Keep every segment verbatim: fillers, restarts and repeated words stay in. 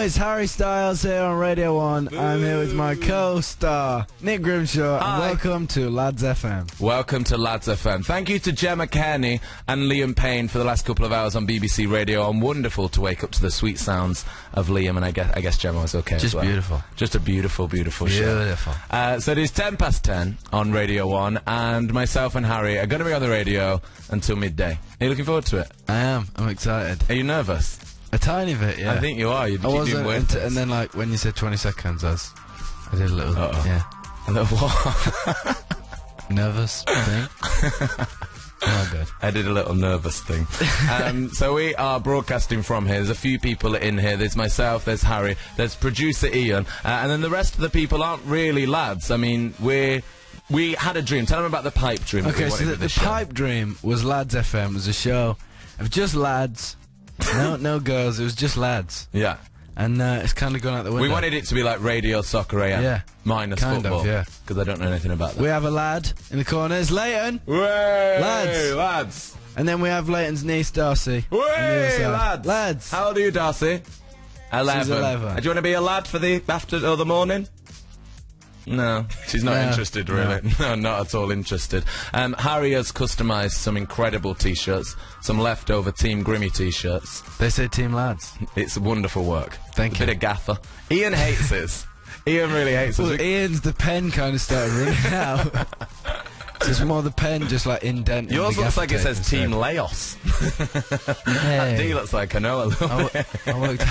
boys, Harry Styles here on Radio one. Boo. I'm here with my co-star, Nick Grimshaw, Hi. and welcome to Lads F M. Welcome to Lads F M. Thank you to Gemma Kearney and Liam Payne for the last couple of hours on B B C Radio. And wonderful to wake up to the sweet sounds of Liam, and I guess, I guess Gemma was okay Just as well. beautiful. Just a beautiful, beautiful, beautiful. show. Uh, so it is ten past ten on Radio one, and myself and Harry are going to be on the radio until midday. Are you looking forward to it? I am. I'm excited. Are you nervous? A tiny bit, yeah. I think you are. You I keep doing wasn't, weird and, things. and then, like, when you said twenty seconds, I, was, I did a little, Uh-oh. yeah. A little what? Nervous thing. Oh, good. I did a little nervous thing. um, so we are broadcasting from here. There's a few people in here. There's myself, there's Harry, there's producer Ian, uh, and then the rest of the people aren't really lads. I mean, we're... We had a dream. Tell them about the pipe dream. Okay, that we so wanted the, with the this show. pipe dream was Lads F M. It was a show of just lads. no, no girls. It was just lads. Yeah. And uh, it's kind of gone out the window. We wanted it to be like Radio Soccer A M. Yeah. Minus Kind of, football. yeah. Because I don't know anything about that. We have a lad in the corners, Leighton. Way, Lads. Lads. And then we have Leighton's niece, Darcy. on the other Way, side. lads. Lads. How old are you, Darcy? Eleven. She's eleven. Uh, do you want to be a lad for the after or the morning? No, she's not No, interested, really. No. no, not at all interested. Um, Harry has customised some incredible T-shirts, some leftover Team Grimmy T-shirts. They say team lads. It's wonderful work. Thank a you. bit of gaffer. Ian hates this. Ian really hates Well, this. Ian's the pen kind of started running out. So it's more the pen just like indenting. Yours the looks gaffer like it tape says instead. Team Laos. Hey. D looks like I know a little I, bit. wo- I worked.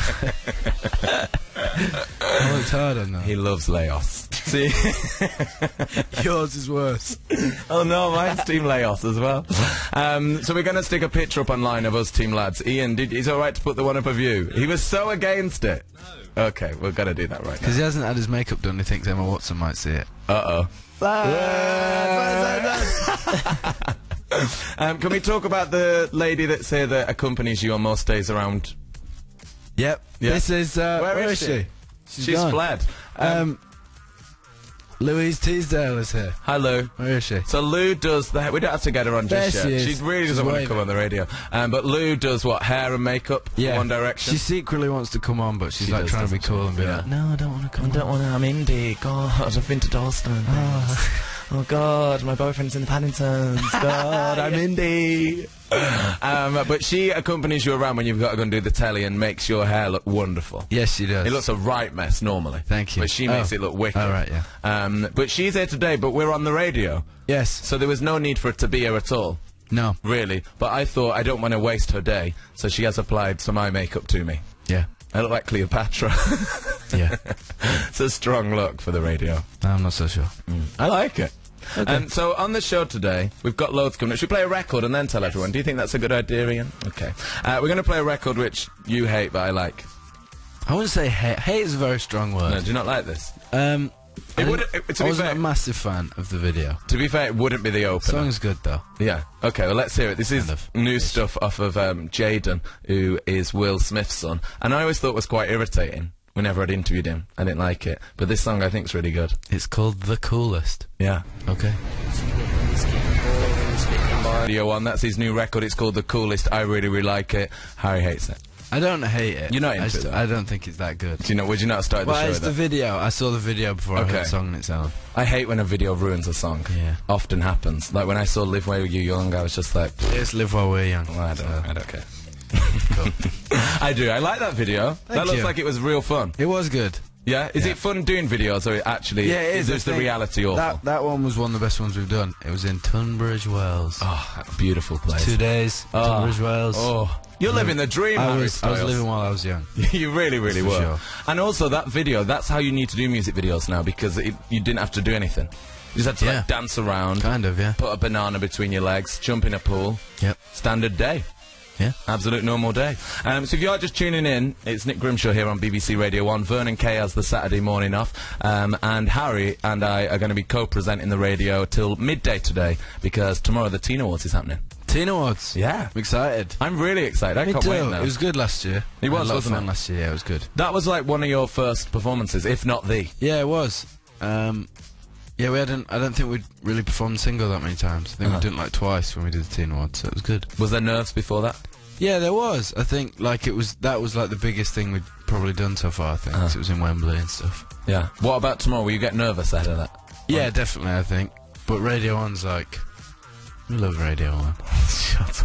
I worked hard on that. He loves Laos. See? Yours is worse. Oh no, mine's Team Laos as well. Um, so we're going to stick a picture up online of us Team Lads. Ian, did, is it alright to put the one up of you? He was so against it. No. Okay, we're going to do that right now. Because he hasn't had his makeup done, he thinks Emma Watson might see it. Uh-oh. um, can we talk about the lady that's here that accompanies you on most days around? Yep. Yeah. This is, uh, Where where is is she? she? She's gone. fled. Um, Um, Louise Teasdale is here. hi, Lou. Where is she? So Lou does the... We don't have to get her on There just she yet. is. She really She's doesn't want to waving. come on the radio. Um, but Lou does what? Hair and makeup? Yeah. One Direction? She secretly wants to come on, but she's She like does, trying to be doesn't she? cool and be Yeah. like, no, I don't want to come I on. don't want to... I'm indie. God, I've been to Dalston. Oh, oh, God, my boyfriend's in the Paddingtons. God, I'm indie. um, but she accompanies you around when you've got to go and do the telly and makes your hair look wonderful. Yes, she does. It looks a right mess normally. Thank you. But she makes Oh. it look wicked. Oh, right, yeah. Um, but she's here today, but we're on the radio. Yes. So there was no need for it to be here at all. No. Really. But I thought I don't want to waste her day, so she has applied some eye makeup to me. Yeah. I look like Cleopatra. Yeah. It's a strong look for the radio. I'm not so sure. I like it. Um, so on the show today, we've got loads coming up. Should we play a record and then tell everyone? Do you think that's a good idea, Ian? Okay. Uh, we're going to play a record which you hate, but I like. I wouldn't say hate. Hate is a very strong word. No, do you not like this? Um, I, It would- didn't- it- to I be wasn't fair- a massive fan of the video. To be fair, it wouldn't be the opener. Song's good though. Yeah. Okay, well, let's hear it. This is Kind of. new stuff off of um, Jaden, who is Will Smith's son. And I always thought it was quite irritating whenever I'd interviewed him. I didn't like it. But this song I think is really good. It's called The Coolest. Yeah. Okay. Radio one, that's his new record. It's called The Coolest. I really, really like it. Harry hates it. I don't hate it. You're not I into just- it, though? I don't think it's that good. Do you know, would you not start the Well, show it's with the that? video. I saw the video before I Okay. heard the song on its own. I hate when a video ruins a song. Yeah. Often happens. Like when I saw Live Where You Young, I was just like, It's Live While We're Young. well, I don't, so- I don't care. I do. I like that video. that looks you. like it was real fun. It was good. Yeah. Is Yeah. it fun doing videos, or it actually? Yeah, it is. I Is the think reality awful? That, that one was one of the best ones we've done. It was in Tunbridge Wells. Oh, that beautiful place. Two days, Oh. Tunbridge Wells. Oh, you're living the dream, I Harry was, I was Styles. living while I was young. You really, really For were. sure. And also that video, that's how you need to do music videos now, because it, you didn't have to do anything. You just had to Yeah. like dance around, Kind of, yeah. put a banana between your legs, jump in a pool. Yep. Standard day. Yeah. Absolute normal day. Um, so if you are just tuning in, it's Nick Grimshaw here on B B C Radio one. Vernon Kay has the Saturday morning off. Um, and Harry and I are going to be co-presenting the radio till midday today, because tomorrow the Teen Awards is happening. Teen Awards. Yeah. I'm excited. I'm really excited. I Me can't too. wait now. It was good last year. It was, I had a lot of wasn't fun it? last year. Yeah, it was good. That was like one of your first performances, if not the. Yeah, it was. Um, yeah, we hadn't. I don't think we'd really performed single that many times. I think Uh-huh. we did it like twice when we did the Teen Awards, so it was good. Was there nerves before that? Yeah, there was. I think like it was that was like the biggest thing we'd probably done so far. I think 'cause it was in Wembley and stuff. Yeah. What about tomorrow? Will you get nervous ahead of that? Yeah, definitely. I think. But Radio One's like, we love Radio One. Shut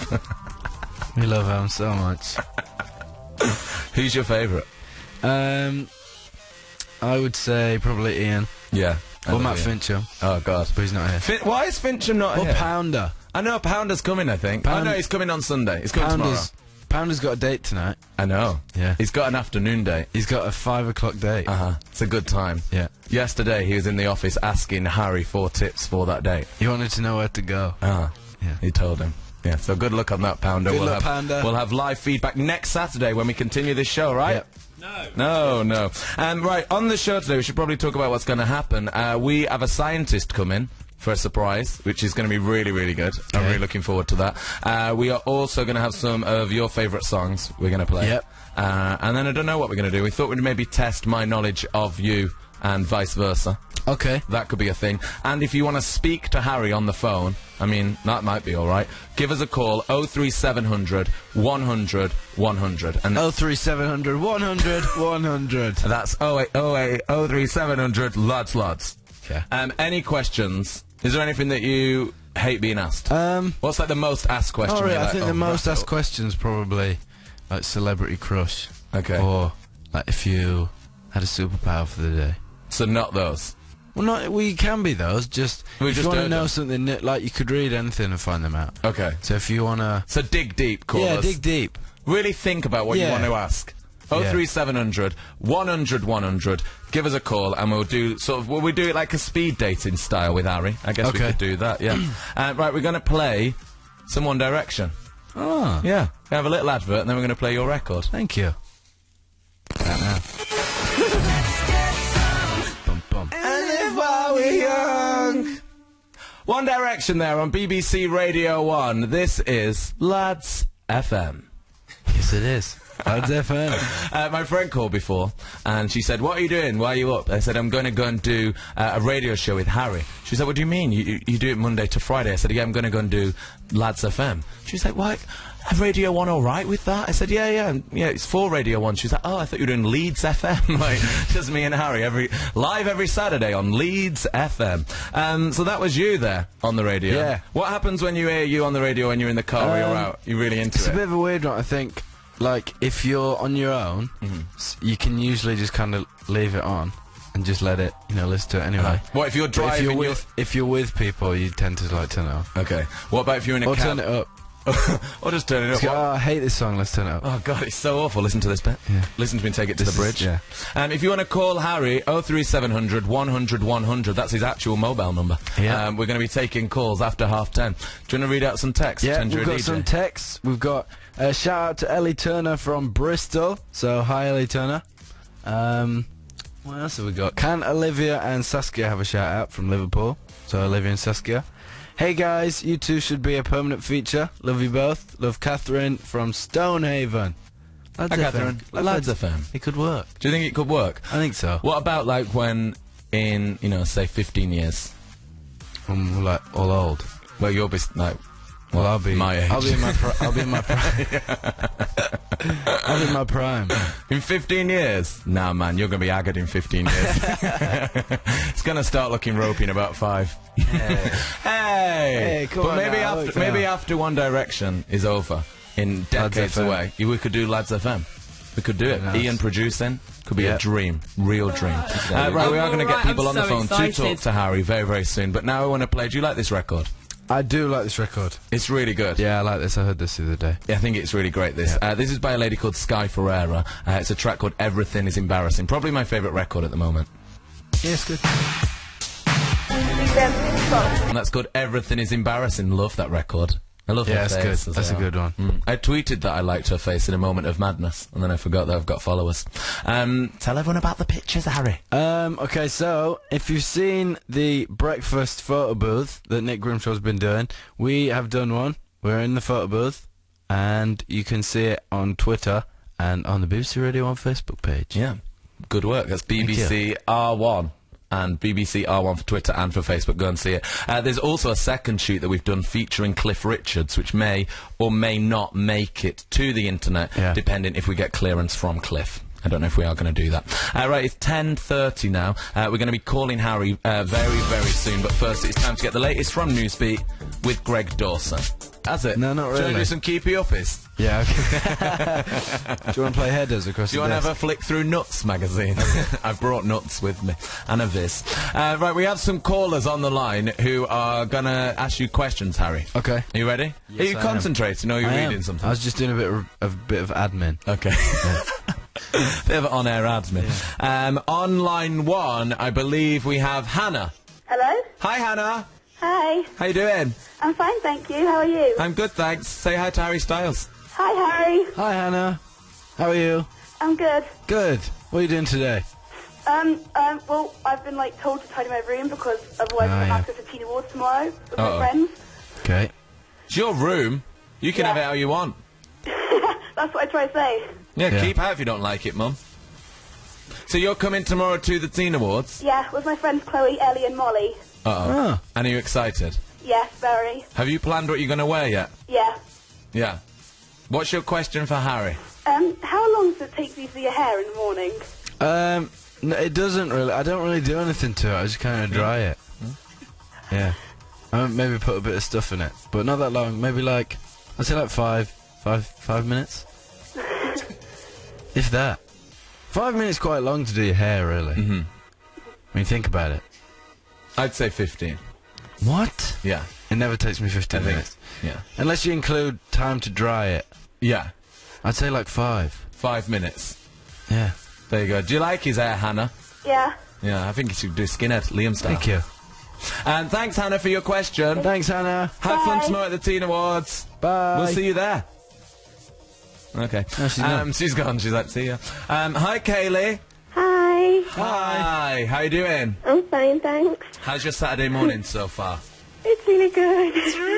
up. We love them so much. Who's your favourite? Um, I would say probably Ian. Yeah. I Or love Matt Ian. Fincham. Oh God. But he's not here. Fin- why is Fincham not Or here? Pounder. I know Pounder's coming. I think. Pound- oh no, he's coming on Sunday. He's coming tomorrow. Pounder's, Pounder's got a date tonight. I know. Yeah. He's got an afternoon date. He's got a five o'clock date. Uh huh. It's a good time. Yeah. Yesterday he was in the office asking Harry for tips for that date. He wanted to know where to go. Ah. Yeah. He told him. Yeah. So good luck on that, Pounder. Good we'll luck, have, Pounder. We'll have live feedback next Saturday when we continue this show, right? Yep. No. No, no. Um, right, on the show today, we should probably talk about what's going to happen. Uh, we have a scientist come in for a surprise, which is going to be really, really good. I'm Okay. really looking forward to that. Uh, we are also going to have some of your favourite songs we're going to play. Yep. Uh, and then I don't know what we're going to do. We thought we'd maybe test my knowledge of you and vice versa. Okay. That could be a thing. And if you want to speak to Harry on the phone, I mean, that might be all right. Give us a call, oh three seven hundred, one hundred, one hundred. And Oh three seven hundred, one hundred, one hundred. that's oh eight oh eight, oh three seven hundred, lots, lots. Yeah. Um, any questions? Is there anything that you hate being asked? Um, What's like the most asked question? all right, you're I like, think oh, the most right, asked questions probably like celebrity crush. Okay. Or like if you had a superpower for the day. So not those. Well, not we can be those. Just We if just you want to heard know them. something, that, like you could read anything and find them out. Okay. So if you wanna, So dig deep, call yeah, us. dig deep. Really think about what you Yeah. want to ask. Oh three seven hundred, one hundred, one hundred. Give us a call and we'll do sort of. Will we do it like a speed dating style with Harry? I guess we Okay. could do that. Yeah. uh, right, we're going to play some One Direction. Oh, Yeah. We have a little advert and then we're going to play your record. thank you. That now. Bum, bum. And live while we're young. One Direction there on B B C Radio One. This is Lads F M. Yes, it is. Lads F M. Uh, my friend called before, and she said, "What are you doing? Why are you up?" I said, "I'm going to go and do uh, a radio show with Harry." She said, "What do you mean? You, you, you do it Monday to Friday?" I said, "Yeah, I'm going to go and do Lads F M." She was like, "What? Have Radio One all right with that?" I said, "Yeah, yeah, and, yeah. It's for Radio One." She was like, "Oh, I thought you were doing Leeds F M, like just me and Harry every live every Saturday on Leeds F M." Um, so that was you there on the radio. Yeah. What happens when you hear you on the radio when you're in the car or you're Um, out? You're really into It's a it. bit of a weird one, I think. Like, if you're on your own, Mm-hmm. s- you can usually just kind of leave it on and just let it, you know, listen to it anyway. What if you're But driving? if you're you're- with if you're with people, you tend to like turn it off Okay. What about if you're in a or cab? turn it up. or just turn it up. Just go, What- oh, I hate this song. Let's turn it up. Oh god, it's so awful. Listen to this bit. Yeah. Listen to me take it to This the is- bridge. yeah. Um, if you want to call Harry, oh three seven hundred, one hundred, one hundred. That's his actual mobile number. Yeah. Um, we're going to be taking calls after half ten. Do you want to read out some text? Yeah, Pretend you're we've a got D J. some texts. We've got a shout out to Ellie Turner from Bristol. So hi, Ellie Turner. Um, what else have we got? Can Olivia and Saskia have a shout out from Liverpool? So Olivia and Saskia. Hey guys, you two should be a permanent feature. Love you both. Love Catherine from Stonehaven. Lads Hi, F M. Catherine. Lads F M. It could work. Do you think it could work? I think so. What about like when in, you know, say fifteen years? I'm like all old. Well, you'll be s- like, Well, what, I'll be. my age. I'll be in my. Pri- I'll be in my prime. I'll be in my prime. In fifteen years? Nah, man, you're going to be haggard in fifteen years. It's going to start looking ropey in about five. Hey! Hey, come but on maybe now, after look maybe now. after One Direction is over, in decades F M. away, you- we could do Lads F M. We could do it. Nice. Ian producing could be Yeah. a dream, real dream. Uh, right, we are going to get Alright, people I'm on the so phone to excited. talk to Harry very, very soon. But now I want to play. Do you like this record? I do like this record. It's really good. Yeah, I like this. I heard this the other day. Yeah, I think it's really great, this. Uh, this is by a lady called Sky Ferreira. Uh, it's a track called Everything is Embarrassing. Probably my favourite record at the moment. Yeah, it's good. And that's called Everything is Embarrassing. Love that record. I love Yeah, her it's face good. as That's a well. good one. Mm. I tweeted that I liked her face in a moment of madness, and then I forgot that I've got followers. Um, tell everyone about the pictures, Harry. Um, okay, so if you've seen the breakfast photo booth that Nick Grimshaw's been doing, we have done one. We're in the photo booth, and you can see it on Twitter and on the B B C Radio one Facebook page. Yeah, good work. That's B B Thank C R one. and B B C R one for Twitter and for Facebook. Go and see it. Uh, there's also a second shoot that we've done featuring Cliff Richards, which may or may not make it to the internet, Yeah. depending if we get clearance from Cliff. I don't know if we are going to do that. Uh, right, it's ten thirty now. Uh, we're going to be calling Harry uh, very, very soon. But first, it's time to get the latest from Newsbeat with Greg Dawson. That's it. No, not Shall we really. do some keepy uppies? Yeah, okay. Do you want to play headers across Do you the want to desk? have a flick through Nuts magazine? I've brought Nuts with me. And a Viz. Uh, right, we have some callers on the line who are going to ask you questions, Harry. Okay. Are you ready? Yes, are you I am. concentrating or are you I reading am. something? I was just doing a bit of, a bit of admin. Okay. Bit of on-air admin. Um, on line one, I believe we have Hannah. Hello? Hi, Hannah. Hi. How you doing? I'm fine, thank you. How are you? I'm good, thanks. Say hi to Harry Styles. Hi, Harry. Hi, Hannah. How are you? I'm good. Good. What are you doing today? Um, um, well, I've been, like, told to tidy my room because otherwise Ah, I yeah. have access to Teen Awards tomorrow with Uh-oh. my friends. Okay. It's your room. You can Yeah. have it how you want. That's what I try to say. Yeah, Yeah. keep out if you don't like it, Mum. So you're coming tomorrow to the Teen Awards? Yeah, with my friends Chloe, Ellie and Molly. Uh-oh. Oh. And are you excited? Yes, very. Have you planned what you're going to wear yet? Yeah. Yeah. What's your question for Harry? Um, how long does it take for you to do your hair in the morning? Um, no, it doesn't really. I don't really do anything to it. I just kind of dry it. Yeah. I might maybe put a bit of stuff in it, but not that long. Maybe like, I'd say like five, five, five minutes. If that. Five minutes quite long to do your hair, really. Mm-hmm. When you think about it. I'd say fifteen. What? Yeah. It never takes me I fifteen think. minutes. Yeah. Unless you include time to dry it. Yeah. I'd say like five. Five minutes. Yeah. There you go. Do you like his hair, Hannah? Yeah. Yeah, I think you should do skinhead, Liam style. Thank you. And thanks, Hannah, for your question. Thanks, Hannah. Have fun Bye. tomorrow at the Teen Awards. Bye. We'll see you there. Okay. No, she's um, gone. she's gone. She's like, see ya. Um, hi, Kaylee. Hi. Hi. How you doing? I'm fine, thanks. How's your Saturday morning so far? It's really good.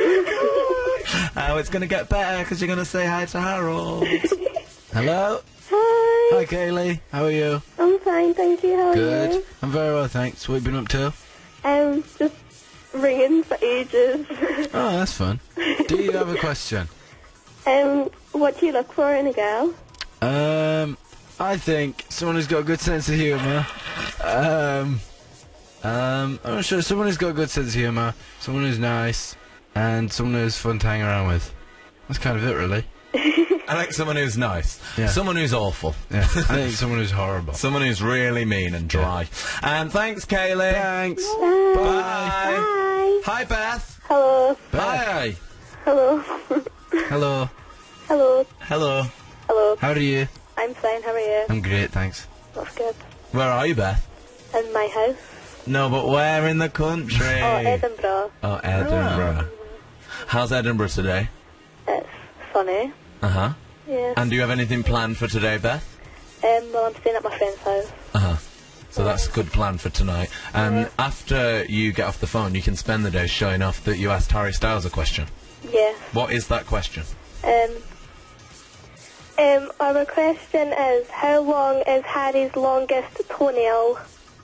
Oh, it's going to get better because you're going to say hi to Harold. Hello. Hi. Hi, Kaylee. How are you? I'm fine, thank you. How are Good. you? I'm very well, thanks. What have you been up to? Um, just ringing for ages. Oh, that's fun. Do you have a question? um, what do you look for in a girl? Um, I think someone who's got a good sense of humour. Um, um, I'm not sure. Someone who's got a good sense of humour, someone who's nice, and someone who's fun to hang around with. That's kind of it, really. I like someone who's nice. Yeah. Someone who's awful. Yeah. I think someone who's horrible. Someone who's really mean and dry. And thanks, Kaylee. Thanks. Bye. Bye. Bye. Hi, Beth. Hello. Hi. Hello. Hello. Hello. Hello. Hello. How are you? I'm fine, how are you? I'm great, thanks. That's good. Where are you, Beth? In my house. No, but where in the country? Oh, Edinburgh. Oh, Edinburgh. How's Edinburgh today? It's sunny. Uh-huh. Yeah. And do you have anything planned for today, Beth? Um, well, I'm staying at my friend's house. Uh-huh. So that's a good plan for tonight. And after you get off the phone, you can spend the day showing off that you asked Harry Styles a question. Yeah. What is that question? Um, um, our question is, how long is Harry's longest toenail?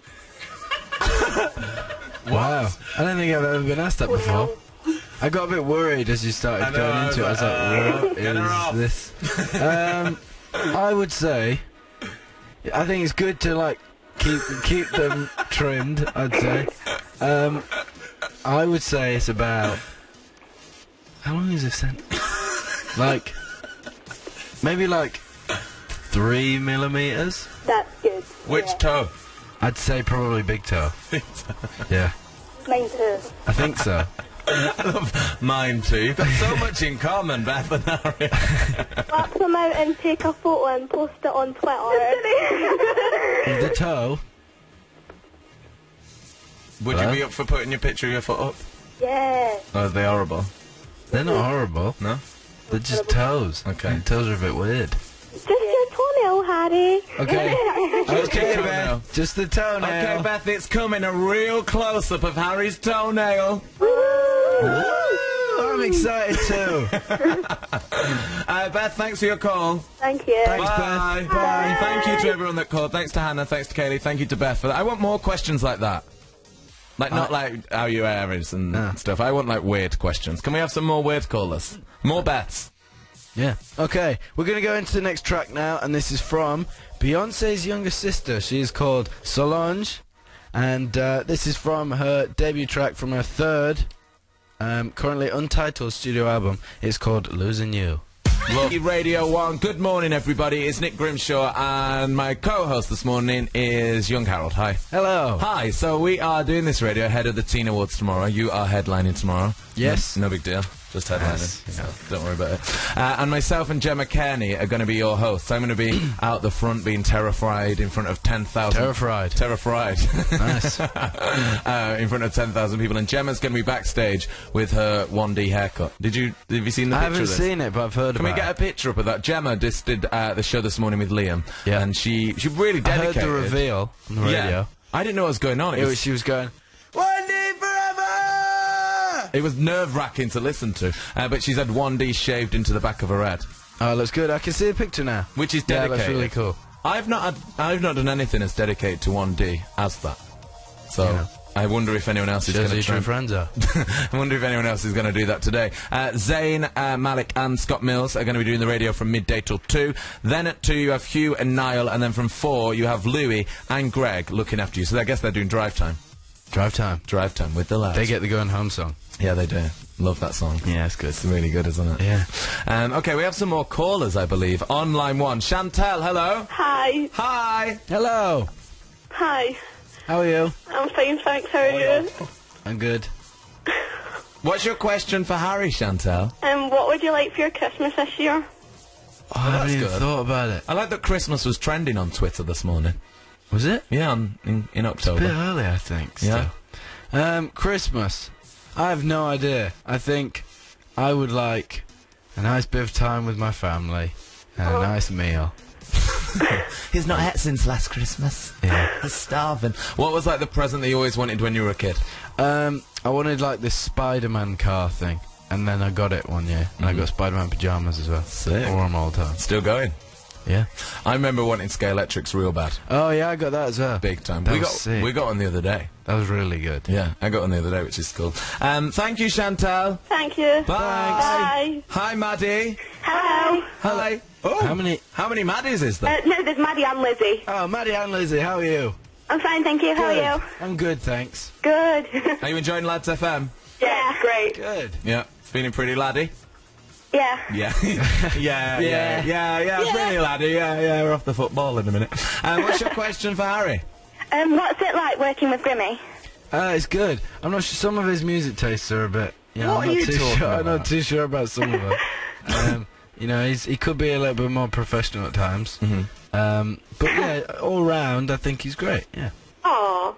Wow. I don't think I've ever been asked that before. I got a bit worried as you started I know, going into it. I was uh, like, get her off. what is this? um, I would say, I think it's good to, like, keep keep them trimmed, I'd say. Um, I would say it's about... How long is this then? Like, maybe like three millimeters? That's good. Which Yeah. toe? I'd say probably big toe. Yeah, Mine too. I think so. I love mine too. You've got so much in common, Beth and Harry. Wrap them out and take a photo and post it on Twitter. The toe? Would Hello? you be up for putting your picture of your foot up? Yeah. Or are they horrible? They're not horrible. No? They're just toes. Okay. And toes are a bit weird. Just your toenail, Harry. Okay. Just your Okay, toenail. Beth. Just the toenail. Okay, Beth, it's coming. A real close-up of Harry's toenail. Woo! Ooh, I'm excited too. uh, Beth, thanks for your call. Thank you. Thanks, Bye. Beth. Bye. Thank you to everyone that called. Thanks to Hannah. Thanks to Kaylee. Thank you to Beth for that. I want more questions like that. Like, not like how you average and No. stuff. I want, like, weird questions. Can we have some more weird callers? More Beths. Yeah. Okay, we're going to go into the next track now, and this is from Beyonce's younger sister. She is called Solange, and uh, this is from her debut track from her third, um, currently untitled studio album. It's called Losing You. Lovely Radio one. Good morning, everybody. It's Nick Grimshaw, and my co-host this morning is Young Harold. Hi. Hello. Hi. So we are doing this radio ahead of the Teen Awards tomorrow. You are headlining tomorrow. Yes. No, no big deal. Just headlining. Yes. So don't worry about it. Uh, and myself and Gemma Kearney are going to be your hosts. I'm going to be out the front being terrified in front of ten thousand... Terrified. Terrified. Nice. uh, in front of ten thousand people. And Gemma's going to be backstage with her one D haircut. Did you... Have you seen the I picture haven't of this? seen it, but I've heard Can about we get a it. picture up of that? Gemma just did uh, the show this morning with Liam. Yeah. And she she really I heard dedicated. the reveal on the radio. Yeah. I didn't know what was going on. It, It was, was, she was going, One day forever! it was nerve-wracking to listen to. Uh, but she's had one D shaved into the back of her head. Oh, it looks good. I can see the picture now. Which is Yeah, it dedicated. looks really cool. I've not had, I've not done anything as dedicated to one D as that. So Yeah. I wonder if anyone else is Shows going who to your try. true friends are. I wonder if anyone else is going to do that today. Uh, Zayn, uh, Malik and Scott Mills are going to be doing the radio from midday till two. Then at two you have Hugh and Niall, and then from four you have Louis and Greg looking after you. So I guess they're doing drive time. Drive time. Drive time with the lads. They get the going home song. Yeah, they do. Love that song. Yeah, it's good. It's really good, isn't it? Yeah. Um, okay, we have some more callers, I believe. On line one, Chantel, hello. Hi. Hi. Hello. Hi. How are you? I'm fine, thanks. How are you? I'm good. What's your question for Harry, Chantel? Um, what would you like for your Christmas this year? Oh, I haven't that's even good. thought about it. I like that Christmas was trending on Twitter this morning. Was it? Yeah, on, in, in A October. bit early, I think. Yeah. Still. Um, Christmas. I have no idea. I think I would like a nice bit of time with my family and a nice meal. He's not had since last Christmas. Yeah. He's starving. What was like the present that you always wanted when you were a kid? Um, I wanted like this Spider-Man car thing, and then I got it one year, and I got Spider-Man pajamas as well. Sick. Wore 'em all the time. Still going. Yeah. I remember wanting Scalextrics real bad. Oh yeah, I got that as well. Big time. That we was got sick. we got one the other day. That was really good. Yeah, I got one the other day, which is cool. Um, thank you, Chantal. Thank you. Bye. Bye. Hi, Maddie. Hello. Hi. Oh, How many? How many Maddies is there? Uh, no, there's Maddie and Lizzie. Oh, Maddie and Lizzie, how are you? I'm fine, thank you. How Good. are you? I'm good, thanks. Good. Are you enjoying Lads F M? yeah, great. Good. Yeah. Feeling pretty laddie? Yeah. Yeah. yeah, yeah, yeah, yeah, yeah, pretty laddie. Yeah, yeah, we're off the football in a minute. Um, what's your question for Harry? Um, what's it like working with Grimmy? Uh, it's good. I'm not sure. Some of his music tastes are a bit. You know, What I'm are not you too talking sure. I'm not about? too sure about some of them. um, you know, he's he could be a little bit more professional at times. Mm-hmm. Um, but yeah, all round, I think he's great. Yeah. Aww.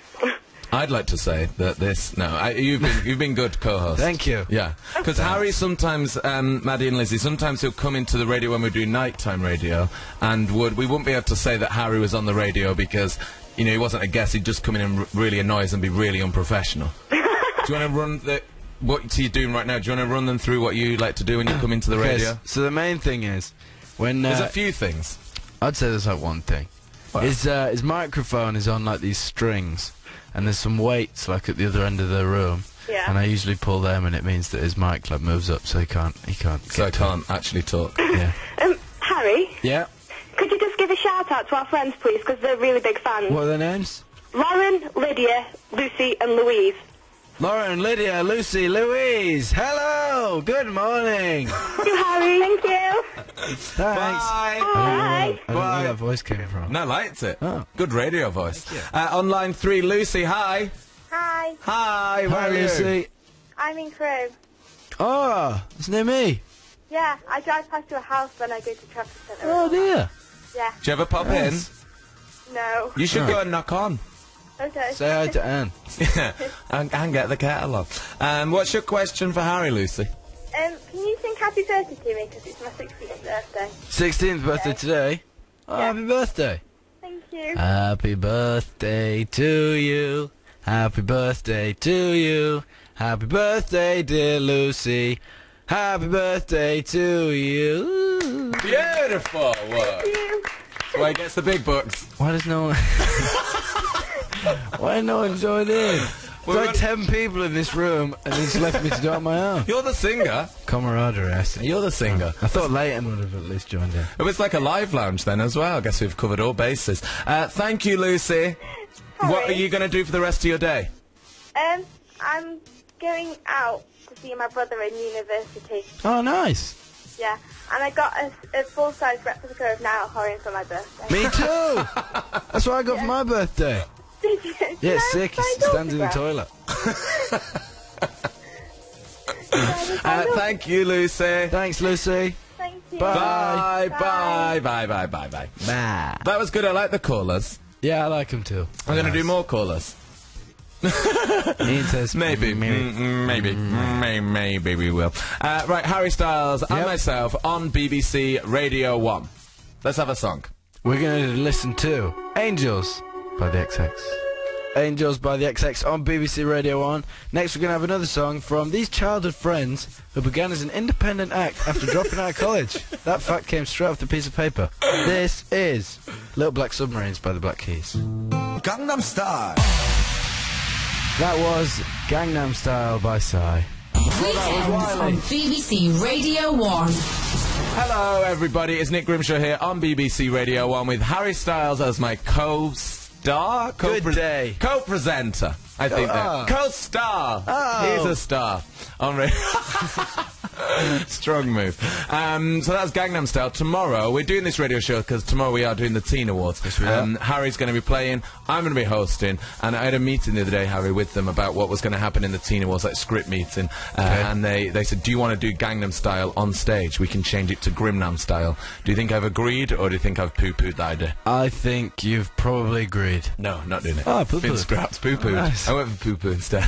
I'd like to say that this. No, I, you've been you've been good co-host. Thank you. Yeah, because Harry sometimes, um, Maddie and Lizzie, sometimes he'll come into the radio when we do nighttime radio, and would we wouldn't be able to say that Harry was on the radio because you know he wasn't a guest. He'd just come in and r- really annoy us and be really unprofessional. Do you want to run the what you're doing right now? Do you want to run them through what you like to do when you come into the Okay, radio? s- So the main thing is when uh, There's a few things. I'd say there's like one thing. What? His uh, his microphone is on like these strings, and there's some weights like at the other end of the room. Yeah. And I usually pull them, and it means that his mic like moves up, so he can't he can't. So I get to it. can't actually talk. Yeah. Um, Harry, Yeah. could you just give a shout out to our friends, please, because they're really big fans. What are their names? Lauren, Lydia, Lucy, and Louise. Lauren, Lydia, Lucy, Louise. Hello. Good morning. Thank you, Harry. Thank you. Thanks. Bye. I don't know, Bye. I don't know Bye. where that voice came from. No, liked it. Oh. Good radio voice. Uh, on line three, Lucy. Hi. Hi, Hi. Where Hi, are you? Lucy. I'm in Crewe. Oh, it's near me. Yeah, I drive past your house when I go to Trafford Centre. Oh dear. Yeah, Do you ever pop Yes. no. in? You should Oh. go and knock on. Okay. Say hi to Anne. and, and get the catalogue. Um, what's your question for Harry, Lucy? Um, can you sing Happy Birthday to me because it's my sixteenth birthday? sixteenth birthday today. Oh, Yeah. happy birthday. Thank you. Happy birthday to you. Happy birthday to you. Happy birthday, dear Lucy. Happy birthday to you. Beautiful work. That's why he gets the big bucks. Why does no one... Why no one join in? There's like ten people in this room, and they just left me to do it on my own. You're the singer. Camaraderie, I see. You're the singer. I thought Leighton would have at least joined in. It was like a live lounge then as well. I guess we've covered all bases. Uh, thank you, Lucy. Hi. What are you going to do for the rest of your day? Um, I'm going out to see my brother in university. Oh, nice. Yeah, and I got a, a full-size replica of Niall Horan for my birthday. Me too. That's what I got for my birthday. Did you? Yeah, it's Can I sick. sign It stands in the autograph? toilet. Can I sign Uh, autograph? thank you, Lucy. Thanks, Lucy. Thank you. Bye. Bye, bye, bye, bye, bye, bye. Bye. That was good. I like the callers. Yeah, I like him too. I'm going to do more callers. Ian says Maybe, maybe. Mm, mm, maybe, Mm, may- maybe we will. Uh, right, Harry Styles and Yep. myself on B B C Radio One. Let's have a song. We're going to listen to Angels by the X X. Angels by the X X on B B C Radio one. Next we're going to have another song from these childhood friends who began as an independent act after dropping out of college. That fact came straight off the piece of paper. This is Little Black Submarines by the Black Keys. Gangnam Style. That was Gangnam Style by Psy. Weekends on B B C Radio one. Hello, everybody. It's Nick Grimshaw here on B B C Radio one with Harry Styles as my co-star. Good day. Co-presenter. I think Ah. that. Co-star. Oh. He's a star. On ra- Strong move. Um, so that's Gangnam Style. Tomorrow, we're doing this radio show because tomorrow we are doing the Teen Awards. Yes, we um, Harry's going to be playing, I'm going to be hosting, and I had a meeting the other day, Harry, with them about what was going to happen in the Teen Awards, like script meeting, uh, Okay. and they, they said, do you want to do Gangnam Style on stage? We can change it to Grimnam Style. Do you think I've agreed, or do you think I've poo-pooed that idea? I think you've probably agreed. No, not doing it. Oh, poo-pooed. Been scrapped, poo-pooed. Nice. I went for poo-poo instead.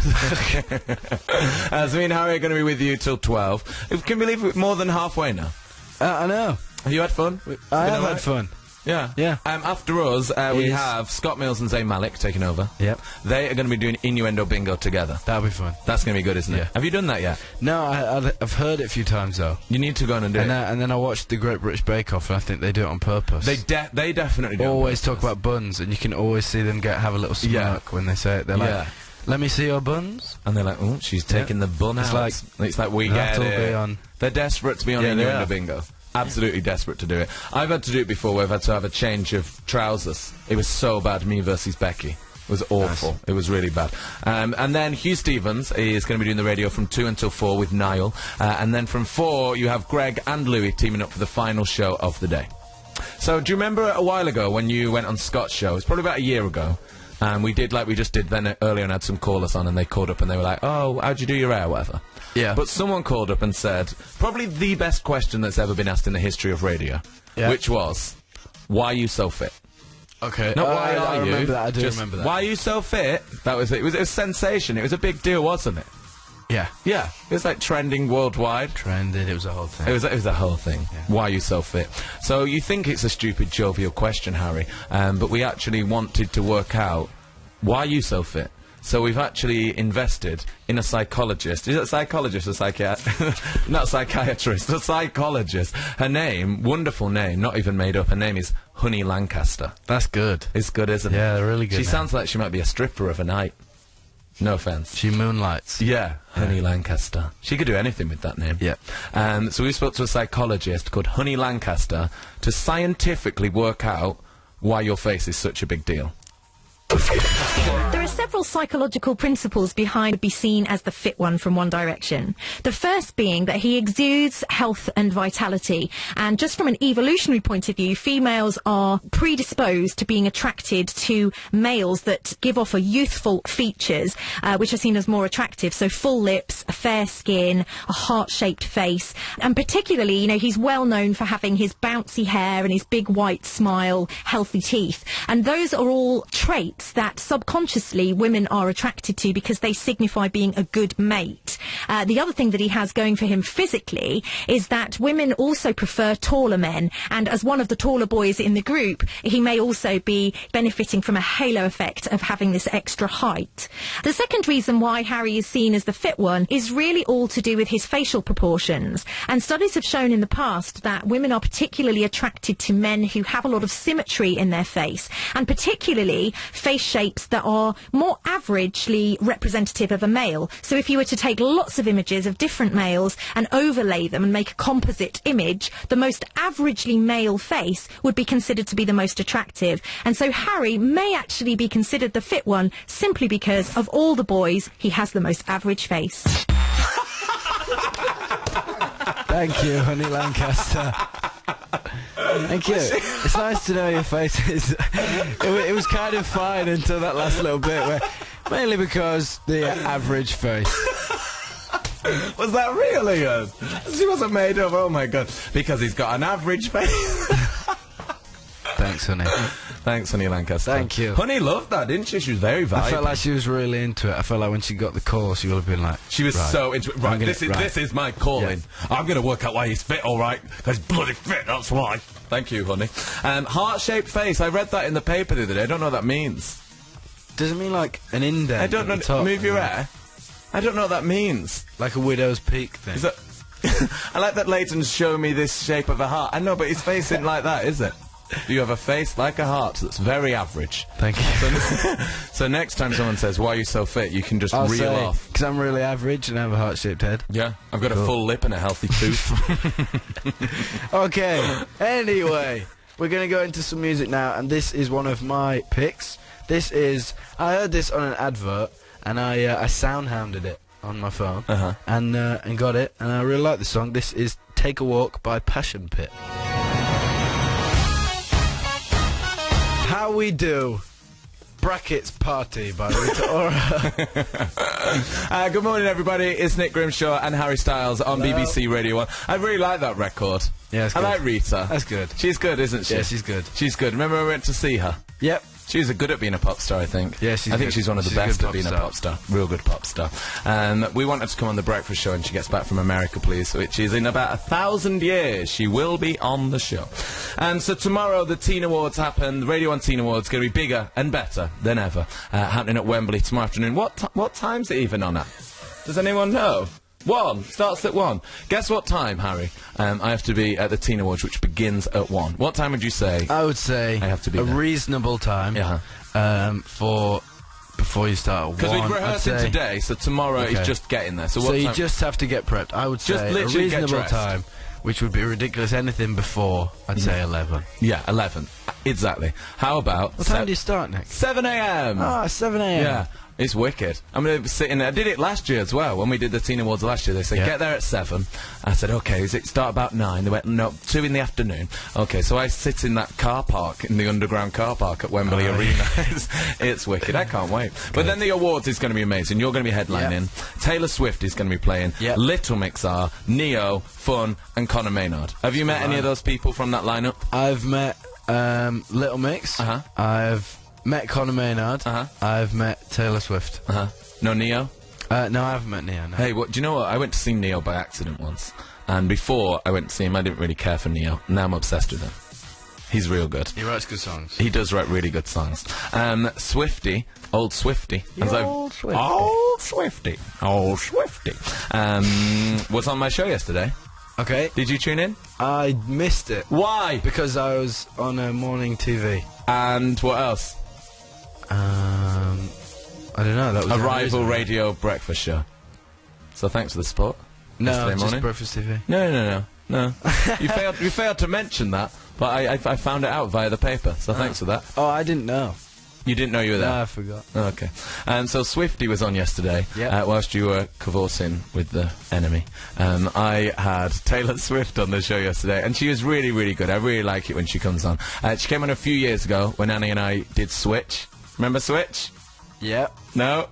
uh, so me and Harry are going to be with you till twelve. Can we leave it more than halfway now? Uh, I know. Have you had fun? I Been have alright? had fun. Yeah. Yeah. Um, after us, uh, we Is- have Scott Mills and Zayn Malik taking over. Yep. They are going to be doing Innuendo Bingo together. That'll be fun. That's going to be good, isn't it? Yeah. Have you done that yet? No, I, I, I've heard it a few times though. You need to go on and do And, it. uh, and then I watched the Great British Bake Off, and I think they do it on purpose. They de- they definitely do. always talk about buns, and you can always see them get have a little smirk Yeah. when they say it. They're Yeah. like, "Let me see your buns." And they're like, oh, she's taking the bun It's out. like, it's like we get that'll it. be on- They're desperate to be on Yeah, they Innuendo are. Bingo. Absolutely desperate to do it. I've had to do it before where I've had to have a change of trousers. It was so bad, me versus Becky. It was awful. Nice. It was really bad. Um, and then Hugh Stevens is going to be doing the radio from two until four with Niall. Uh, and then from four, you have Greg and Louis teaming up for the final show of the day. So do you remember a while ago when you went on Scott's show? It's probably about a year ago. And we did like we just did then uh, earlier and had some callers on and they called up and they were like, oh, how'd you do your hair, whatever. Yeah. But someone called up and said, probably the best question that's ever been asked in the history of radio, Yeah. which was, why are you so fit? Okay. Not Uh, why I, are I you? remember that. I do just, remember that. Why are you so fit? That was it. It was, it was a sensation. It was a big deal, wasn't it? Yeah. Yeah. It was like trending worldwide. Trended. It was a whole thing. It was, it was the whole thing. Why are you so fit? So you think it's a stupid, jovial question, Harry, um, but we actually wanted to work out why are you so fit? So we've actually invested in a psychologist. Is it a psychologist or psychiatrist? Not a psychiatrist, a psychologist. Her name, wonderful name, not even made up. Her name is Honey Lancaster. That's good. It's good, isn't it? Yeah, they're really good She names. sounds like she might be a stripper of a night. No offence. She moonlights. Yeah, Honey Lancaster. She could do anything with that name. Yeah. Um, so we spoke to a psychologist called Honey Lancaster to scientifically work out why your face is such a big deal. There are several psychological principles behind be seen as the fit one from One Direction. The first being that he exudes health and vitality. And just from an evolutionary point of view, females are predisposed to being attracted to males that give off a youthful features, uh, which are seen as more attractive. So full lips, a fair skin, a heart-shaped face. And particularly, you know, he's well known for having his bouncy hair and his big white smile, healthy teeth. And those are all traits that subconsciously women are attracted to because they signify being a good mate. Uh, the other thing that he has going for him physically is that women also prefer taller men, and as one of the taller boys in the group, he may also be benefiting from a halo effect of having this extra height. The second reason why Harry is seen as the fit one is really all to do with his facial proportions, and studies have shown in the past that women are particularly attracted to men who have a lot of symmetry in their face, and particularly face shapes that are more averagely representative of a male. So if you were to take lots of images of different males and overlay them and make a composite image, the most averagely male face would be considered to be the most attractive. And so Harry may actually be considered the fit one simply because of all the boys, he has the most average face. Thank you, Honey Lancaster. Thank you. It's nice to know your face is... it, wa- it was kind of fine until that last little bit, where, mainly because the uh, average face. Was that real, Ian? She wasn't made up, oh my god. Because he's got an average face. Thanks, Honey. Thanks, Honey Lancaster. Thank you. Honey loved that, didn't she? She was very vibrant. I felt like she was really into it. I felt like when she got the call, she would have been like... She was right, so into it. Right, gonna- this is right. this is my calling. I'm going to work out why he's fit, all right? Because he's bloody fit, that's why. Thank you, honey. Um, heart-shaped face. I read that in the paper the other day. I don't know what that means. Does it mean like an indent? I don't know. at the top? Move your hair. I don't know what that means. Like a widow's peak thing. Is that... I like that Leighton's showing me this shape of a heart. I know, but his face isn't like that, is it? You have a face like a heart that's very average. Thank you. So, so next time someone says, why are you so fit, you can just I'll reel say, off. because I'm really average and I have a heart-shaped head. Yeah, I've got a full lip and a healthy tooth. Okay, anyway, we're going to go into some music now, and this is one of my picks. This is... I heard this on an advert, and I uh, I sound-hounded it on my phone, Uh-huh. and, uh, and got it, and I really like the song. This is Take a Walk by Passion Pit. How We Do. Brackets Party by Rita Ora. uh, good morning, everybody. It's Nick Grimshaw and Harry Styles on Hello. B B C Radio one. I really like that record. Yeah, it's I good. like Rita. That's good. She's good, isn't she? Yeah, she's good. She's good. Remember I went to see her? Yep. She was good at being a pop star, I think. Yeah, she's I think good. she's one of the She's a best good at being pop a pop star. Real good pop star. Um, we want her to come on the breakfast show, and she gets back from America, please, which is in about a thousand years. She will be on the show. And so tomorrow the Teen Awards happen. The Radio one Teen Awards going to be bigger and better than ever. Uh, happening at Wembley tomorrow afternoon. What ti what time's it even on at? Does anyone know? One. Starts at one. Guess what time, Harry? Um, I have to be at the Teen Awards, which begins at one. What time would you say? I would say I have to be a there. reasonable time Yeah. um, for before you start at Because one. we're I'd rehearsing say. today, so tomorrow Okay. is just getting there. So, So what you time? just have to get prepped. I would Just say a literally get reasonable dressed. time, which would be ridiculous. Anything before, I'd say eleven. Yeah, eleven. Exactly. How about What time do you start, Nick? seven a m? Ah, seven a m. Yeah, it's wicked. I'm going to be sitting there. I did it last year as well. When we did the Teen Awards last year, they said, Yeah. get there at seven. I said, okay, does it start about nine? They went, no, two in the afternoon. Okay, so I sit in that car park, in the underground car park at Wembley Oh, Arena. it's, it's wicked. I can't wait. But then the awards is going to be amazing. You're going to be headlining. Taylor Swift is going to be playing. Yeah. Little Mix are, Neo, Fun, and Conor Maynard. Have you met any of those people from that lineup? I've met um, Little Mix. Uh-huh. I've met Conor Maynard. Uh-huh. I've met Taylor Swift. Uh-huh. No Neo? Uh, no, I haven't met Neo. No. Hey, what, do you know what? I went to see Neo by accident once. And before I went to see him, I didn't really care for Neo. Now I'm obsessed with him. He's real good. He writes good songs. He does write really good songs. Um, Swifty, old Swifty. as I've- old Swifty. Old Swifty. Old Swifty. Um, was on my show yesterday. Okay. Did you tune in? I missed it Why? because I was on a morning T V. And what else? Um, I don't know. That was A the rival reason. radio breakfast show. So thanks for the support. No, yesterday just morning. Breakfast T V. No, no, no, no. you failed. You failed to mention that, but I, I, I found it out via the paper. So thanks for that. Oh, I didn't know. You didn't know you were there. No, I forgot. Oh, okay. And so Swifty was on yesterday, Yep. uh, whilst you were cavorting with the enemy. Um, I had Taylor Swift on the show yesterday, and she was really, really good. I really like it when she comes on. Uh, she came on a few years ago when Annie and I did Switch. Remember Switch? Yep. No.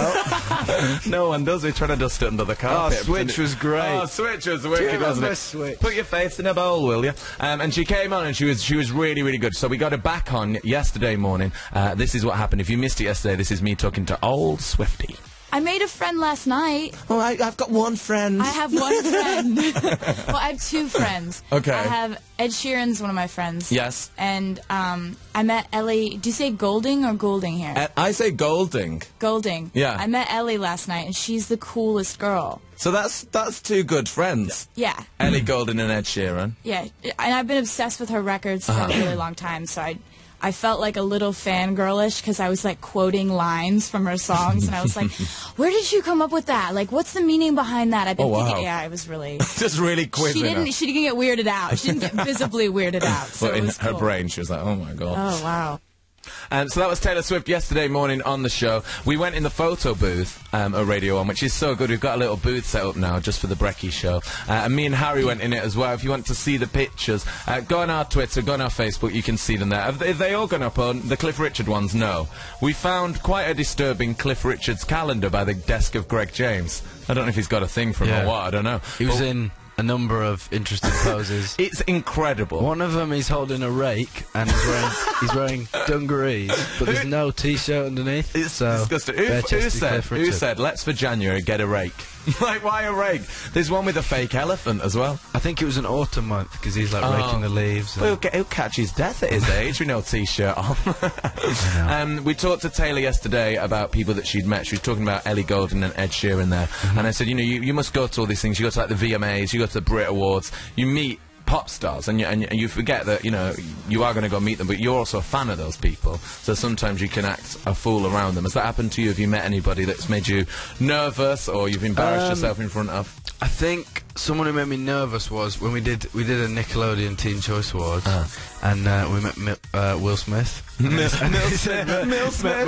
No. No one does. We try to dust it under the carpet. Oh, Switch was great. Oh, Switch was Do wicked, you wasn't remember it? Switch? Put your face in a bowl, will you? Um, and she came on and she was she was really, really good. So we got her back on yesterday morning. Uh, this is what happened. If you missed it yesterday, this is me talking to old Swifty. I made a friend last night. Oh, I, I've got one friend. I have one friend. Well, I have two friends. Okay. I have Ed Sheeran's one of my friends. Yes. And um, I met Ellie. Do you say Golding or Goulding here? Uh, I say Golding. Golding. Yeah. I met Ellie last night, and she's the coolest girl. So that's that's two good friends. Yeah. Ellie Goulding and Ed Sheeran. Yeah. And I've been obsessed with her records for a really long time, so I... I felt like a little fangirlish because I was like quoting lines from her songs, and I was like, "Where did you come up with that? Like, what's the meaning behind that?" I've been Oh, wow. thinking, yeah, I was really. Just really quizzing She didn't. her. She didn't get weirded out. She didn't get visibly weirded out. So But it in was her cool. brain, she was like, "Oh my god." Oh wow. Um, so that was Taylor Swift yesterday morning on the show. We went in the photo booth um, at Radio one, which is so good. We've got a little booth set up now just for the Brecky show. Uh, and me and Harry went in it as well. If you want to see the pictures, uh, go on our Twitter, go on our Facebook, you can see them there. Have they, have they all gone up on the Cliff Richard ones? No. We found quite a disturbing Cliff Richard's calendar by the desk of Greg James. I don't know if he's got a thing from Yeah. or what, I don't know. He was But in a number of interesting poses. It's incredible. One of them, he's holding a rake and he's wearing he's wearing dungarees, but there's no t-shirt underneath. It's so disgusting. Who, who bare-chested said? Cliff Who Richard. said? Let's for January get a rake. Like, why a rake? There's one with a fake elephant as well. I think it was an autumn month because he's like Oh. raking the leaves. and- Well, he'll, get, he'll catch his death at his age with no t-shirt on. um, we talked to Taylor yesterday about people that she'd met. She was talking about Ellie Goulding and Ed Sheeran there, Mm-hmm. and I said, you know, you, you must go to all these things. You go to like the V M As, you go to the Brit Awards, you meet pop stars, and you, and, and you forget that, you know, you are going to go meet them, but you're also a fan of those people, so sometimes you can act a fool around them. Has that happened to you? Have you met anybody that's made you nervous, or you've embarrassed Um, yourself in front of? I think someone who made me nervous was when we did we did a Nickelodeon Teen Choice Awards, and uh, we met Mi- uh, Will Smith. Mil Smith. Mil Smith.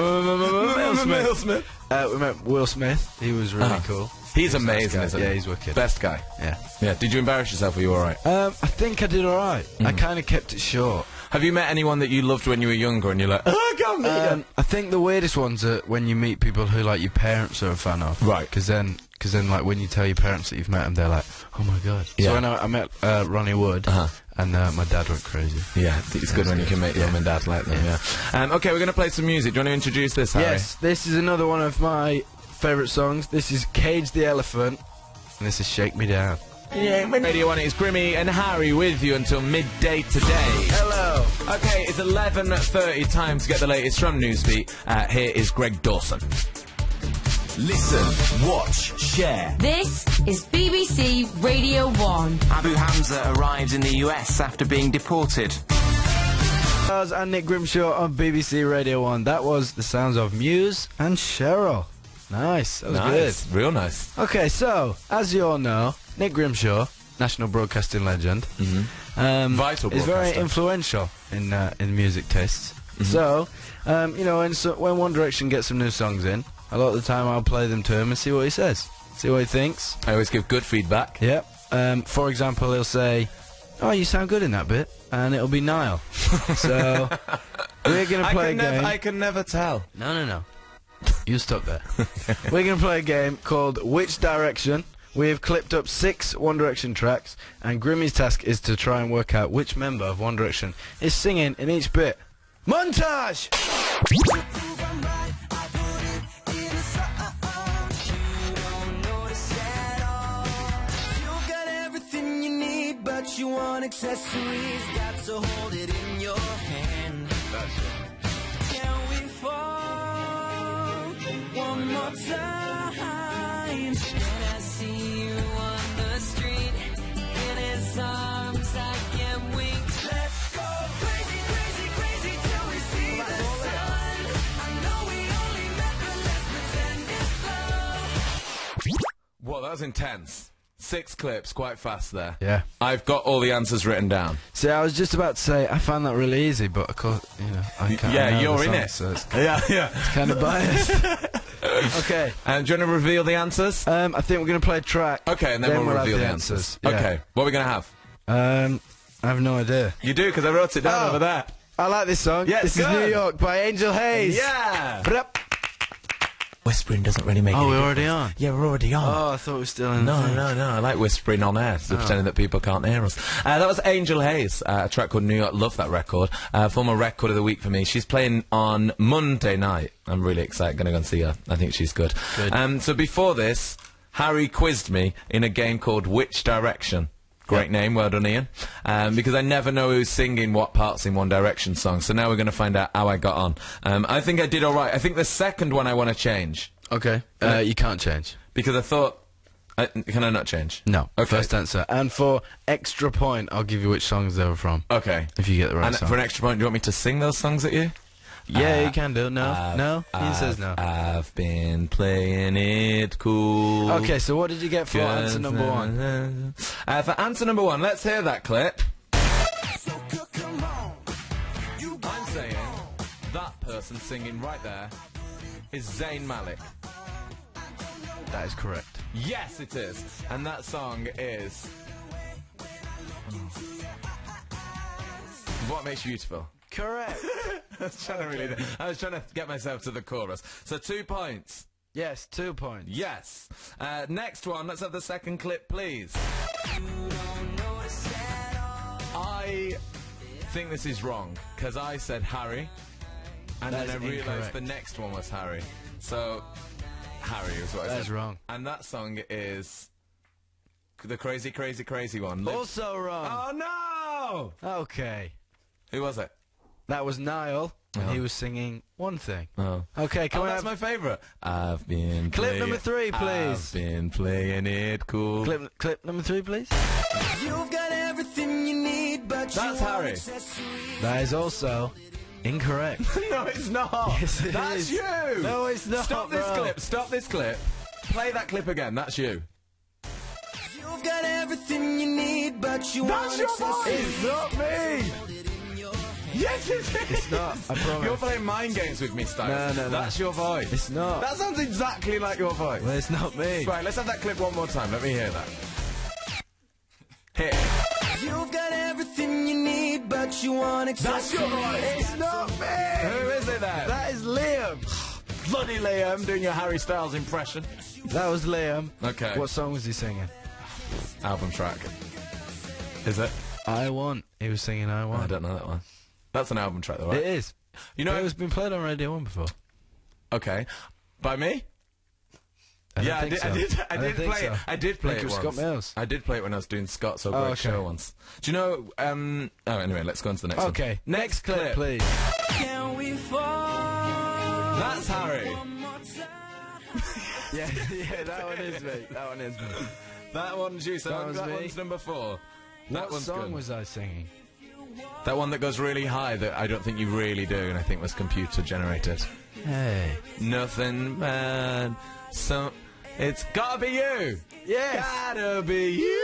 Mil Smith. Uh, we met Will Smith. He was really Ah. cool. He's He's a nice amazing, guy. isn't he? Yeah, he's wicked. Best guy. Yeah. Yeah. Did you embarrass yourself, or you all right? Um, I think I did all right. I kind of kept it short. Have you met anyone that you loved when you were younger, and you're like, oh, I can't meet Um, I think the weirdest ones are when you meet people who like your parents are a fan of. Right. Because then, because then, like when you tell your parents that you've met them, they're like, "Oh my god." Yeah. So when I, I met uh, Ronnie Wood, Uh-huh. and uh, my dad went crazy. Yeah, it's good when you can make your mum and dad like them, yeah. Um, okay, we're going to play some music. Do you want to introduce this, Harry? Yes, this is another one of my favourite songs. This is Cage the Elephant, and this is Shake Me Down. Radio one, it's Grimmy and Harry with you until midday today. Hello. Okay, it's eleven thirty, time to get the latest from Newsbeat. Uh, here is Greg Dawson. Listen, watch, share. This is B B C Radio one. Abu Hamza arrives in the U S after being deported. Buzz and Nick Grimshaw on B B C Radio one. That was the sounds of Muse and Cheryl. Nice. That was Nice, real nice. good. Okay, so, as you all know, Nick Grimshaw, national broadcasting legend, um, Vital is very broadcaster. influential in uh, in music tastes. So, um, you know, when, so, when One Direction gets some new songs in, a lot of the time I'll play them to him and see what he says. See what he thinks. I always give good feedback. Yep. Um, for example, he'll say, "Oh, you sound good in that bit," and it'll be Niall. So we're gonna I play can, a never, game. I can never tell. No, no, no. You stop there. We're gonna play a game called Which Direction. We have clipped up six One Direction tracks, and Grimmy's task is to try and work out which member of One Direction is singing in each bit. Montage. But you want accessories, got to hold it in your hand. Can we fall one more time? When I see you on the street, in his arms I get weak. Let's go crazy, crazy, crazy till we see the sun. I know we only met, but let's pretend it's love. Whoa, that was intense. Six clips, quite fast there. Yeah. I've got all the answers written down. See, I was just about to say I found that really easy, but of course, you know, I can't. Yeah, know you're the in song, it. so it's Yeah, yeah. kind of biased. Okay. And do you want to reveal the answers? Um, I think we're gonna play a track. Okay, and then, we'll, have reveal the the answers. Yeah. Okay, what are we going to have? Um, I have no idea. You do, because I wrote it down Oh. over there. I like this song. Yeah, this it's is New good. York by Angel Hayes. Yeah! Brup. whispering doesn't really make Oh, any we're already difference. on? Yeah, we're already on. Oh, I thought we were still in the No, thing. no, no. I like whispering on air, so pretending that people can't hear us. Uh, that was Angel Hayes, uh, a track called New York. Love that record. Uh, former record of the week for me. She's playing on Monday night. I'm really excited. Going to go and see her. I think she's good. Good. Um, so before this, Harry quizzed me in a game called Which Direction. Great Yep. name, well done, Ian. Um, because I never know who's singing what parts in One Direction songs. So now we're going to find out how I got on. Um, I think I did all right. I think the second one I want to change Okay. Uh, you can't change. because I thought, I, can I not change? No. Okay. First answer. And for extra point, I'll give you which songs they were from. Okay. If you get the right And song. for an extra point, do you want me to sing those songs at you? yeah, Uh, you can do. No. I've- no. He I've, says no. I've been playing it cool. Okay, so what did you get for answer number one? Uh, for answer number one, let's hear that clip. I'm saying that person singing right there is Zayn Malik. That is correct. Yes, it is. And that song is... What Makes You Beautiful. Correct. I was trying to really... I was trying to get myself to the chorus. So two points. Yes, two points. Yes. Uh, next one, let's have the second clip, please. I think this is wrong, because I said Harry, and That then I is realised incorrect. the next one was Harry. So, Harry is what I That said. is wrong. And that song is the Crazy, Crazy, Crazy one. Live- Also wrong. Oh, no! Okay. Who was it? That was Niall, and Oh. he was singing One Thing. Oh. Okay, can Oh, we that's have my favourite. I've been Clip playing- number three, please. I've been playing it cool. clip, clip number three, please? You've got everything you need, but you That's want Harry. accessories. That is also incorrect. No, it's not. Yes, it That's is. you. No, it's not, Stop this bro. clip. Stop this clip. Play that clip again. That's you. You've got everything you need, but you That's want your voice. accessories. It's not me. Yes, it is. It's not, I promise. You're playing mind games with me, Styles. No, no, no. That's your voice. It's not. That sounds exactly like your voice. Well, it's not me. Right, let's have that clip one more time. Let me hear that. Hit. You've got everything you need, but you want That's your accessories. voice. It's not me. Who is it then? That is Liam. Bloody Liam doing your Harry Styles impression. That was Liam. Okay. What song was he singing? Album track. Is it? I Want. He was singing I Want. I don't know that one. That's an album track, though, right? It is. You know, It was been played on Radio one before. okay, by me. I don't yeah, I think did. so. I did. I, don't did think play so. it. I did play I it think it was once. Scott Mills. I did play it when I was doing Scott's So Oh, Great okay. Show once. Do you know? Um. Oh, anyway, let's go on to the next one. Okay. Next clip, clip. please. Can we fall? That's Harry. Yeah, yeah, that one is me. That one is me. That one's you. So That that, was me. one's number four. That What one's song good. was I singing? That one that goes really high that I don't think you really do, and I think was computer generated. Hey. Nothing bad. So it's gotta be you. Yes. Gotta be you.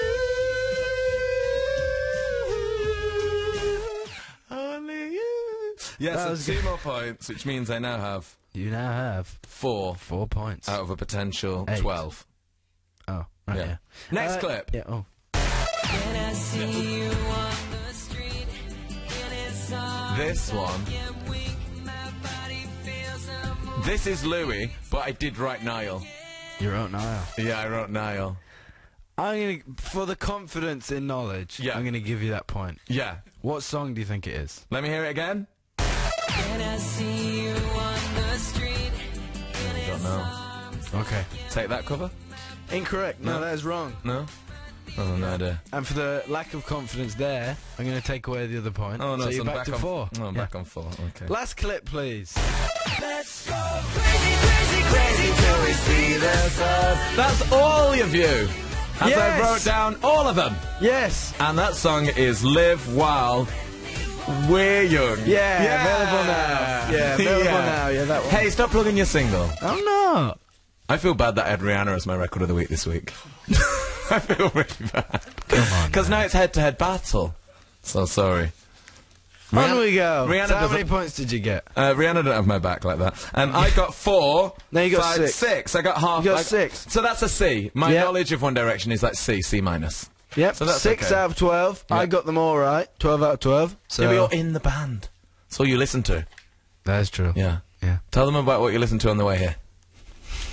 Only you. Yes, That so was two good. more points, which means I now have You now have four four points. out of a potential Eight. twelve. Oh, right, Yeah. yeah. Next Uh, clip. Yeah, oh. When I see you on the street, it is all This one. get weak. My body feels a This is Louis, but I did write Niall. You wrote Niall. Yeah, I wrote Niall. I'm gonna, for the confidence in knowledge, Yeah. I'm gonna give you that point. Yeah. What song do you think it is? Let me hear it again. When I see you on the street, I don't know. Okay. Take that cover? Incorrect. No, No. that is wrong. No? Oh, no idea. And for the lack of confidence there, I'm gonna take away the other point. Oh, no, so so you're I'm back, back to on four. Oh, I'm Yeah. back on four. Okay. Last clip, please. let's go crazy, crazy, crazy till we see the sun. That's all of you. As Yes. I wrote down all of them. Yes. And that song is Live While We're Young. Yeah, available now. Yeah, available now. Yeah, that one. Hey, stop plugging your single. I'm not. I feel bad that I had Rihanna as my record of the week this week. I feel really bad. Come on. Because now it's head-to-head battle. So sorry. On Rihanna- we go. Rihanna So how many doesn't- points did you get? Uh, Rihanna don't have my back like that. Um, I got four. No, you got five, six. Six. I got half. You got I- six. So that's a C. My Yep. knowledge of One Direction is like C, C minus. Yep. So that's Six okay. out of twelve. I Yep. got them all right. Twelve out of twelve. So Yeah, but you're in the band. That's all you listen to. that is true. Yeah. Yeah. Tell them about what you listen to on the way here.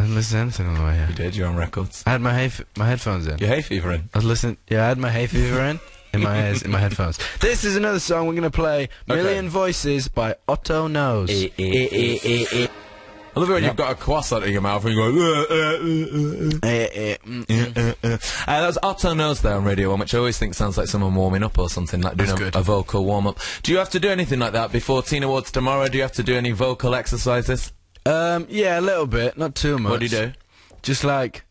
I didn't listen to anything on the way here. You did. You're on records. I had my hay f my headphones in. Your hay fever in. I was listening. Yeah, I had my hay fever in in my ears, in my headphones. This is another song we're gonna play. Okay. Million Voices by Otto Knows. Eh, eh, eh, eh, eh. I love it when Yep. you've got a croissant in your mouth and you go. Uh, uh, uh, uh. Eh, eh, mm, mm. Uh, uh, uh. Uh, that was Otto Knows there on Radio one, which I always think sounds like someone warming up or something, like doing That's a, good. a vocal warm-up. Do you have to do anything like that before Teen Awards tomorrow? Do you have to do any vocal exercises? Um, yeah, a little bit, not too much. What do you do? Just like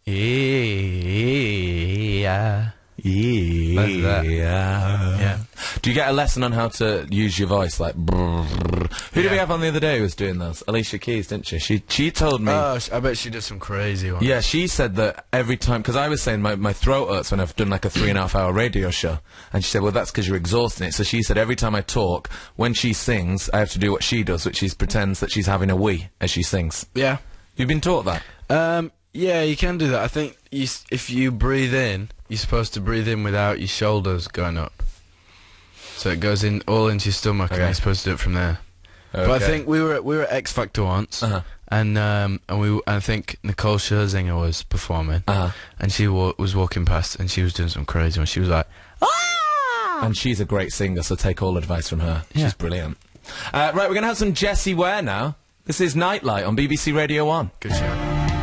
yeah, Yeah. Like that. Yeah. Do you get a lesson on how to use your voice? Like, brrr, brrr. Who did Yeah. we have on the other day who was doing those? Alicia Keys, didn't she? She she told me. Oh, sh- I bet she does some crazy ones. Yeah, she said that every time, because I was saying my, my throat hurts when I've done like a three and a half hour radio show, and she said, well, that's because you're exhausting it. So she said every time I talk, when she sings, I have to do what she does, which is pretends that she's having a wee as she sings. Yeah. You've been taught that? Um, yeah, you can do that. I think you, s- if you breathe in, you're supposed to breathe in without your shoulders going up. So it goes in all into your stomach, and Okay. you're supposed to do it from there. But I Okay. think we were at, we were at X Factor once, Uh-huh. and um, and we w- I think Nicole Scherzinger was performing, Uh-huh. and she wa- was walking past, and she was doing some crazy ones. She was like, ah! And she's a great singer, so take all advice from her. Yeah. She's brilliant. Uh, right, we're going to have some Jessie Ware now. This is Nightlight on B B C Radio one. Good show.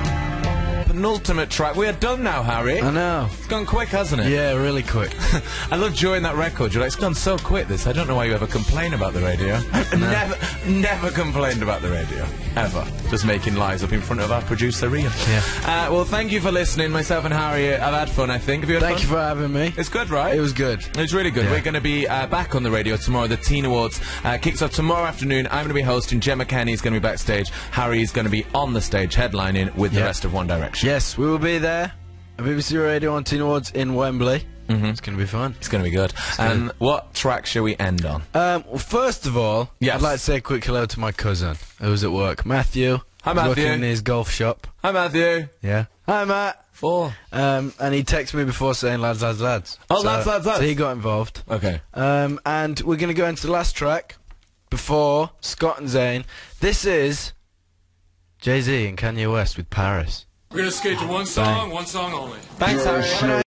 Penultimate track. We are done now, Harry. I know. It's gone quick, hasn't it? Yeah, really quick. I love during that record. You're like, it's gone so quick, this. I don't know why you ever complain about the radio. Never, never complained about the radio. Ever. Just making lies up in front of our producer, Ian. Yeah. Uh, well, thank you for listening. Myself and Harry uh, have had fun, I think. Have you had Thank fun? you for having me. It's good, right? It was good. It's really good. Yeah. We're going to be uh, back on the radio tomorrow. The Teen Awards uh, kicks off tomorrow afternoon. I'm going to be hosting. Gemma Kenny is going to be backstage. Harry is going to be on the stage headlining with the Yeah. rest of One Direction. Yes, we will be there. At B B C Radio on Teen Awards in Wembley. Mm-hmm. It's going to be fun. It's going to be good. And what track shall we end on? Um, well, first of all, Yes. I'd like to say a quick hello to my cousin who's at work, Matthew. Hi, He's Matthew. working in his golf shop. Hi, Matthew. Yeah. Hi, Matt. Four. Um, and he texted me before saying lads, lads, lads. Oh, So- lads, lads, lads. So he got involved. Okay. Um, and we're going to go into the last track before Scott and Zayn. This is Jay-Z and Kanye West with Paris. We're gonna skate to one song, one song only. Thanks, Harry.